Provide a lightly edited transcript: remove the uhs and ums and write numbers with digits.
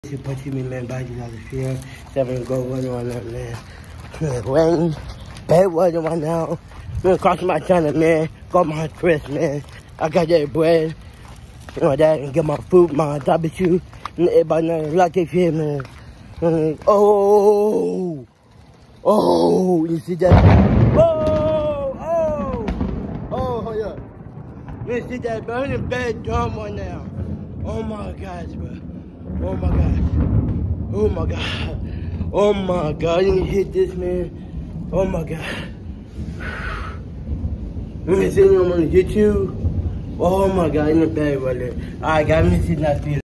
She pushing me, man, back out the field. 7 go running on that, man. It's raining. Bad weather right now. Man, crossing my channel, man. Got my Chris, man. I got that bread. You know that, and get my food, my barbecue. And everybody know like this here, man. Oh! Oh! You see that? Oh! Oh! Oh, hold up. You see that burning bad drum right now. Oh my gosh, bro. Oh my gosh. Oh my god. Oh my god. You hit this, man. Oh my god. Let me see them on YouTube. Oh my god, in the bag right there. Alright, guys, let me see that video.